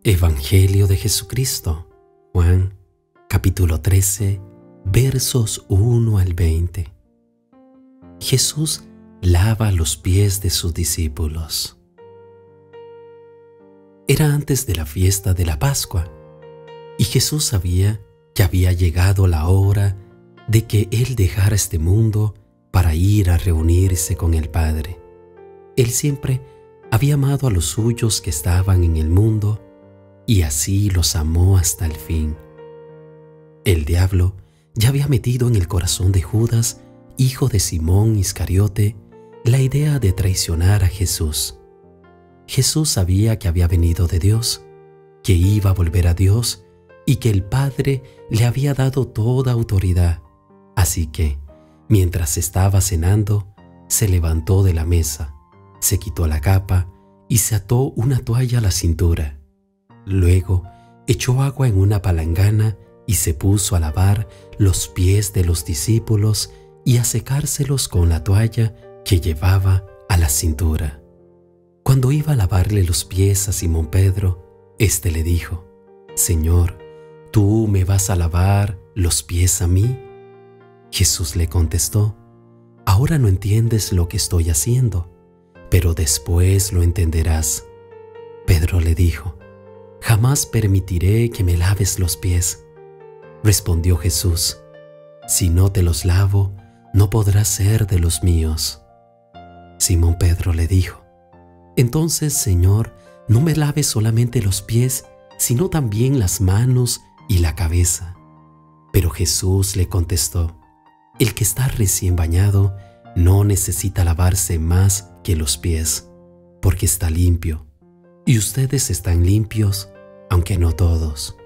Evangelio de Jesucristo, Juan, capítulo 13, versos 1 al 20. Jesús lava los pies de sus discípulos. Era antes de la fiesta de la Pascua, y Jesús sabía que había llegado la hora de que Él dejara este mundo para ir a reunirse con el Padre. Él siempre había amado a los suyos que estaban en el mundo, y así los amó hasta el fin. El diablo ya había metido en el corazón de Judas, hijo de Simón Iscariote, la idea de traicionar a Jesús. Jesús sabía que había venido de Dios, que iba a volver a Dios y que el Padre le había dado toda autoridad. Así que, mientras estaba cenando, se levantó de la mesa, se quitó la capa y se ató una toalla a la cintura. Luego echó agua en una palangana y se puso a lavar los pies de los discípulos y a secárselos con la toalla que llevaba a la cintura. Cuando iba a lavarle los pies a Simón Pedro, éste le dijo: «Señor, ¿tú me vas a lavar los pies a mí?» Jesús le contestó: «Ahora no entiendes lo que estoy haciendo, pero después lo entenderás». Pedro le dijo: «Jamás permitiré que me laves los pies». Respondió Jesús: «Si no te los lavo, no podrás ser de los míos». Simón Pedro le dijo: «Entonces, Señor, no me laves solamente los pies, sino también las manos y la cabeza». Pero Jesús le contestó: «El que está recién bañado no necesita lavarse más que los pies, porque está limpio, y ustedes están limpios, aunque no todos».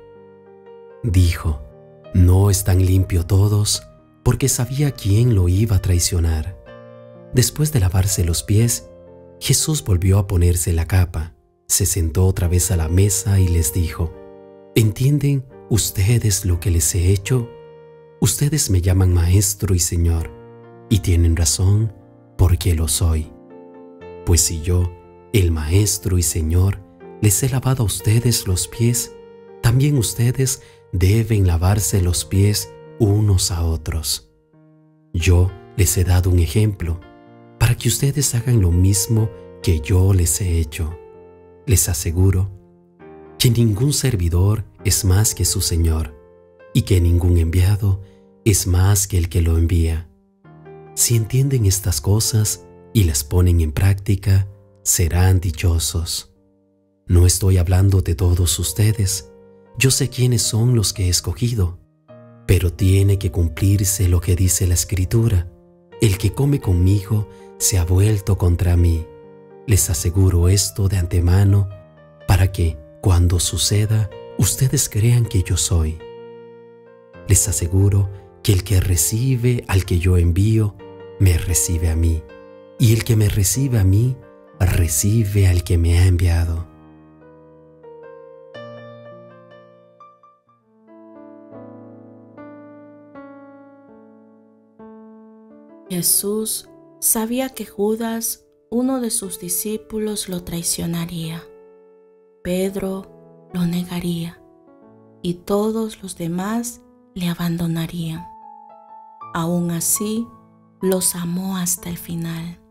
Dijo: «No están limpios todos», porque sabía quién lo iba a traicionar. Después de lavarse los pies, Jesús volvió a ponerse la capa, se sentó otra vez a la mesa y les dijo: «¿Entienden ustedes lo que les he hecho? Ustedes me llaman Maestro y Señor, y tienen razón, porque lo soy. Pues si yo, el Maestro y Señor, les he lavado a ustedes los pies, también ustedes deben lavarse los pies unos a otros. Yo les he dado un ejemplo, para que ustedes hagan lo mismo que yo les he hecho. Les aseguro que ningún servidor es más que su Señor, y que ningún enviado es más que el que lo envía. Si entienden estas cosas y las ponen en práctica, serán dichosos. No estoy hablando de todos ustedes. Yo sé quiénes son los que he escogido, pero tiene que cumplirse lo que dice la Escritura: el que come conmigo se ha vuelto contra mí. Les aseguro esto de antemano, para que, cuando suceda, ustedes crean que yo soy. Les aseguro que el que recibe al que yo envío, me recibe a mí, y el que me recibe a mí, recibe al que me ha enviado». Jesús sabía que Judas, uno de sus discípulos, lo traicionaría. Pedro lo negaría y todos los demás le abandonarían. Aún así, los amó hasta el final.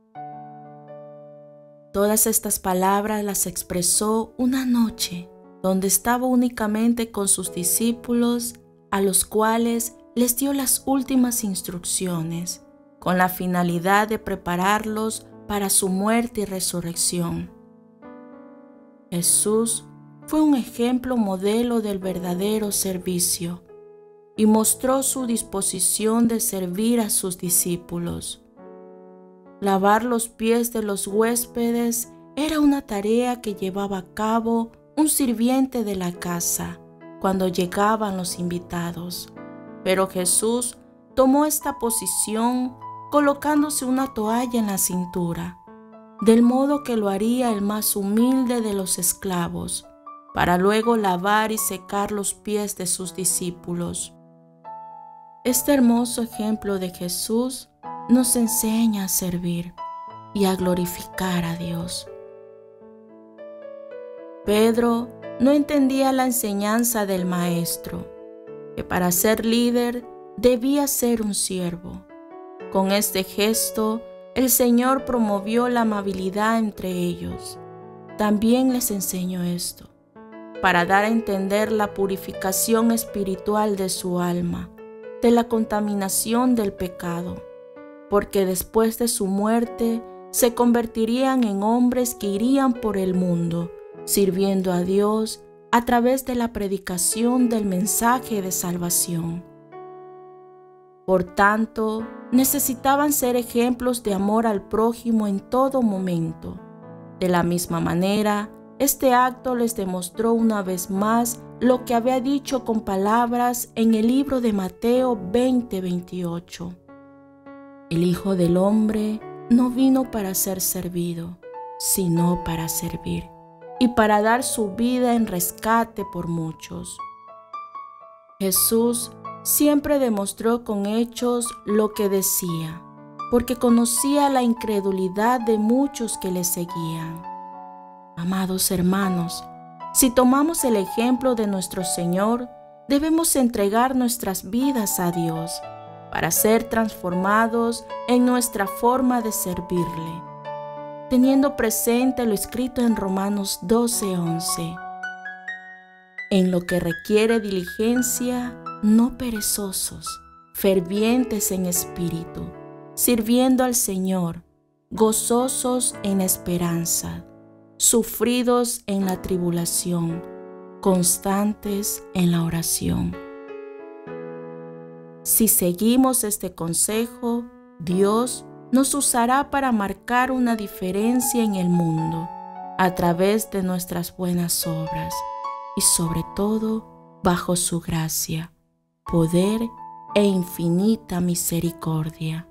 Todas estas palabras las expresó una noche donde estaba únicamente con sus discípulos, a los cuales les dio las últimas instrucciones, con la finalidad de prepararlos para su muerte y resurrección. Jesús fue un ejemplo modelo del verdadero servicio y mostró su disposición de servir a sus discípulos. Lavar los pies de los huéspedes era una tarea que llevaba a cabo un sirviente de la casa cuando llegaban los invitados, pero Jesús tomó esta posición colocándose una toalla en la cintura, del modo que lo haría el más humilde de los esclavos, para luego lavar y secar los pies de sus discípulos. Este hermoso ejemplo de Jesús nos enseña a servir y a glorificar a Dios. Pedro no entendía la enseñanza del Maestro, que para ser líder debía ser un siervo. Con este gesto, el Señor promovió la amabilidad entre ellos. También les enseñó esto, para dar a entender la purificación espiritual de su alma, de la contaminación del pecado, porque después de su muerte se convertirían en hombres que irían por el mundo, sirviendo a Dios a través de la predicación del mensaje de salvación. Por tanto, necesitaban ser ejemplos de amor al prójimo en todo momento. De la misma manera, este acto les demostró una vez más lo que había dicho con palabras en el libro de Mateo 20:28. El Hijo del Hombre no vino para ser servido, sino para servir, y para dar su vida en rescate por muchos. Jesús siempre demostró con hechos lo que decía, porque conocía la incredulidad de muchos que le seguían. Amados hermanos, si tomamos el ejemplo de nuestro Señor, debemos entregar nuestras vidas a Dios para ser transformados en nuestra forma de servirle, teniendo presente lo escrito en Romanos 12:11. En lo que requiere diligencia, no perezosos, fervientes en espíritu, sirviendo al Señor, gozosos en esperanza, sufridos en la tribulación, constantes en la oración. Si seguimos este consejo, Dios nos usará para marcar una diferencia en el mundo a través de nuestras buenas obras y sobre todo bajo su gracia, poder e infinita misericordia.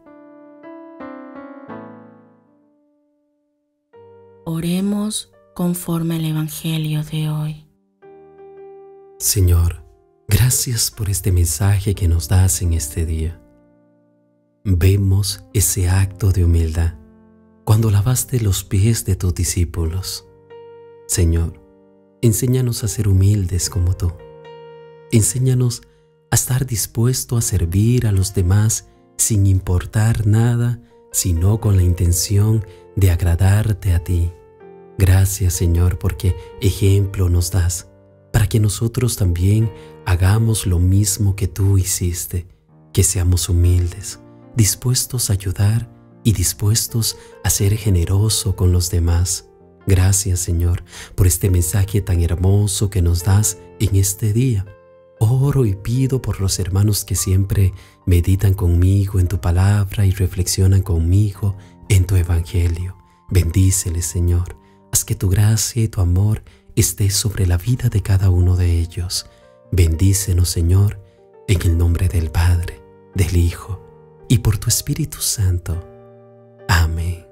Oremos conforme al Evangelio de hoy. Señor, gracias por este mensaje que nos das en este día. Vemos ese acto de humildad cuando lavaste los pies de tus discípulos. Señor, enséñanos a ser humildes como tú. Enséñanos a estar dispuesto a servir a los demás sin importar nada, sino con la intención de agradarte a ti. Gracias, Señor, porque ejemplo nos das para que nosotros también hagamos lo mismo que tú hiciste, que seamos humildes, dispuestos a ayudar y dispuestos a ser generosos con los demás. Gracias, Señor, por este mensaje tan hermoso que nos das en este día. Oro y pido por los hermanos que siempre meditan conmigo en tu palabra y reflexionan conmigo en tu evangelio. Bendíceles, Señor. Haz que tu gracia y tu amor esté sobre la vida de cada uno de ellos. Bendícenos, Señor, en el nombre del Padre, del Hijo y por tu Espíritu Santo. Amén.